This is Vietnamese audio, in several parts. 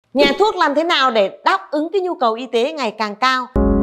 Nhà thuốc làm thế nào để đáp ứng cái nhu cầu y tế ngày càng cao?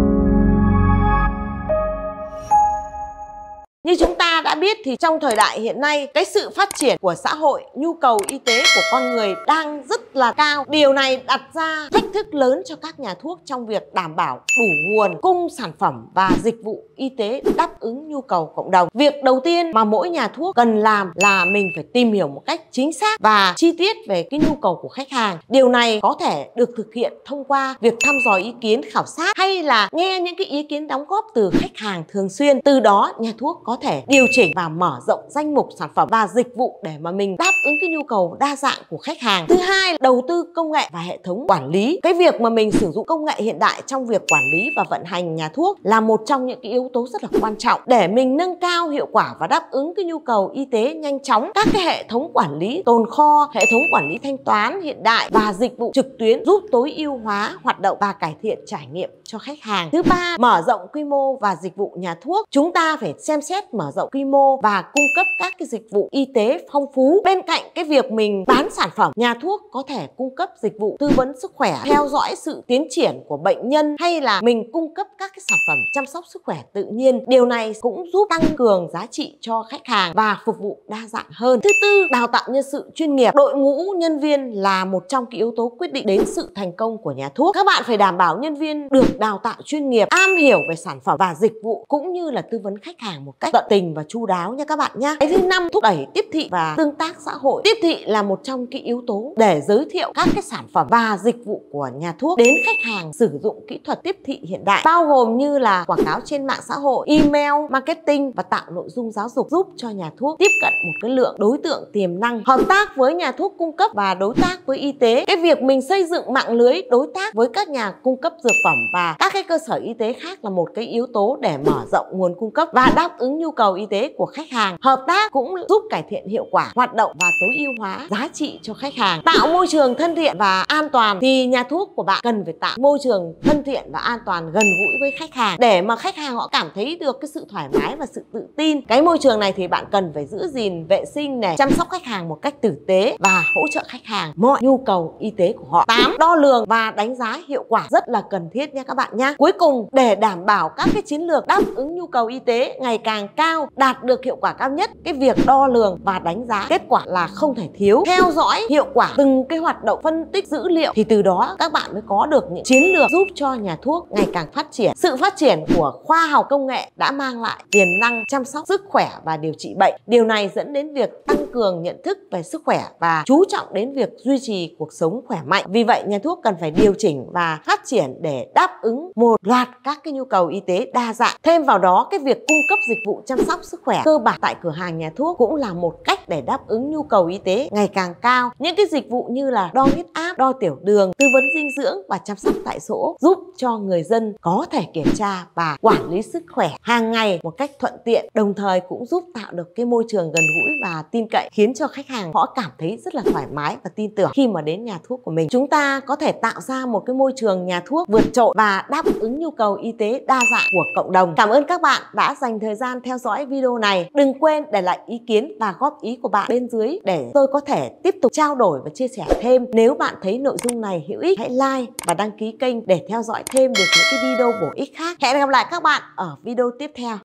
Như chúng ta đã biết thì trong thời đại hiện nay, cái sự phát triển của xã hội, nhu cầu y tế của con người đang rất là cao. Điều này đặt ra thách thức lớn cho các nhà thuốc trong việc đảm bảo đủ nguồn cung sản phẩm và dịch vụ y tế đáp ứng nhu cầu cộng đồng. Việc đầu tiên mà mỗi nhà thuốc cần làm là mình phải tìm hiểu một cách chính xác và chi tiết về cái nhu cầu của khách hàng. Điều này có thể được thực hiện thông qua việc thăm dò ý kiến, khảo sát hay là nghe những cái ý kiến đóng góp từ khách hàng thường xuyên. Từ đó nhà thuốc có thể điều chỉnh và mở rộng danh mục sản phẩm và dịch vụ để mà mình đáp ứng cái nhu cầu đa dạng của khách hàng. Thứ hai, đầu tư công nghệ và hệ thống quản lý. Cái việc mà mình sử dụng công nghệ hiện đại trong việc quản lý và vận hành nhà thuốc là một trong những cái yếu tố rất là quan trọng để mình nâng cao hiệu quả và đáp ứng cái nhu cầu y tế nhanh chóng. Các cái hệ thống quản lý tồn kho, hệ thống quản lý thanh toán hiện đại và dịch vụ trực tuyến giúp tối ưu hóa hoạt động và cải thiện trải nghiệm cho khách hàng. Thứ ba, mở rộng quy mô và dịch vụ nhà thuốc. Chúng ta phải xem xét mở rộng quy mô và cung cấp các cái dịch vụ y tế phong phú. Bên cạnh cái việc mình bán sản phẩm, nhà thuốc có thể cung cấp dịch vụ tư vấn sức khỏe, theo dõi sự tiến triển của bệnh nhân hay là mình cung cấp các cái sản phẩm chăm sóc sức khỏe tự nhiên. Điều này cũng giúp tăng cường giá trị cho khách hàng và phục vụ đa dạng hơn. Thứ tư, đào tạo nhân sự chuyên nghiệp. Đội ngũ nhân viên là một trong cái yếu tố quyết định đến sự thành công của nhà thuốc. Các bạn phải đảm bảo nhân viên được đào tạo chuyên nghiệp, am hiểu về sản phẩm và dịch vụ cũng như là tư vấn khách hàng một cách tận tình và chu đáo nha các bạn nhé. Cái thứ năm, thúc đẩy tiếp thị và tương tác xã hội. Tiếp thị là một trong cái yếu tố để giới thiệu các cái sản phẩm và dịch vụ của nhà thuốc đến khách hàng sử dụng kỹ thuật tiếp thị hiện đại, bao gồm như là quảng cáo trên mạng xã hội, email, marketing và tạo nội dung giáo dục giúp cho nhà thuốc tiếp cận một cái lượng đối tượng tiềm năng. Hợp tác với nhà thuốc cung cấp và đối tác với y tế. Cái việc mình xây dựng mạng lưới đối tác với các nhà cung cấp dược phẩm và các cái cơ sở y tế khác là một cái yếu tố để mở rộng nguồn cung cấp và đáp ứng nhu cầu y tế của khách hàng. Hợp tác cũng giúp cải thiện hiệu quả hoạt động và tối ưu hóa giá trị cho khách hàng. Tạo môi trường thân thiện và an toàn thì nhà thuốc của bạn cần phải tạo môi trường thân thiện và an toàn gần gũi với khách hàng để mà khách hàng họ cảm thấy được cái sự thoải mái và sự tự tin. Cái môi trường này thì bạn cần phải giữ gìn vệ sinh này, chăm sóc khách hàng một cách tử tế và hỗ trợ khách hàng mọi nhu cầu y tế của họ. 8. Đo lường và đánh giá hiệu quả rất là cần thiết nha các bạn nhé. Cuối cùng, để đảm bảo các cái chiến lược đáp ứng nhu cầu y tế ngày càng cao, đạt được hiệu quả cao nhất, cái việc đo lường và đánh giá kết quả là không thể thiếu. Theo dõi hiệu quả từng cái hoạt động, phân tích dữ liệu thì từ đó các bạn mới có được những chiến lược giúp cho nhà thuốc ngày càng phát triển. Sự phát triển của khoa học công nghệ đã mang lại tiềm năng chăm sóc sức khỏe và điều trị bệnh. Điều này dẫn đến việc tăng cường nhận thức về sức khỏe và chú trọng đến việc duy trì cuộc sống khỏe mạnh. Vì vậy, nhà thuốc cần phải điều chỉnh và phát triển để đáp ứng một loạt các cái nhu cầu y tế đa dạng. Thêm vào đó, cái việc cung cấp dịch vụ chăm sóc sức khỏe cơ bản tại cửa hàng nhà thuốc cũng là một cách để đáp ứng nhu cầu y tế ngày càng cao. Những cái dịch vụ như là đo huyết áp, đo tiểu đường, tư vấn dinh dưỡng và chăm sóc tại chỗ giúp cho người dân có thể kiểm tra và quản lý sức khỏe hàng ngày một cách thuận tiện, đồng thời cũng giúp tạo được cái môi trường gần gũi và tin cậy, khiến cho khách hàng họ cảm thấy rất là thoải mái và tin tưởng khi mà đến nhà thuốc của mình. Chúng ta có thể tạo ra một cái môi trường nhà thuốc vượt trội và đáp ứng nhu cầu y tế đa dạng của cộng đồng. Cảm ơn các bạn đã dành thời gian theo dõi video này. Đừng quên để lại ý kiến và góp ý của bạn bên dưới để tôi có thể tiếp tục trao đổi và chia sẻ thêm. Nếu bạn thấy nội dung này hữu ích, hãy like và đăng ký kênh để theo dõi thêm được những cái video bổ ích khác. Hẹn gặp lại các bạn ở video tiếp theo.